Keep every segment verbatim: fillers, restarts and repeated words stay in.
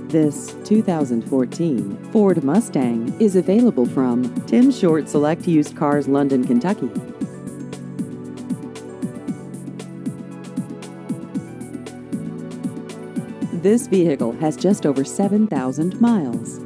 This two thousand fourteen Ford Mustang is available from Tim Short Select Used Cars, London, Kentucky. This vehicle has just over seven thousand miles.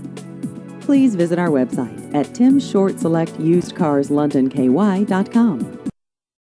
Please visit our website at tim short select used cars london k y dot com.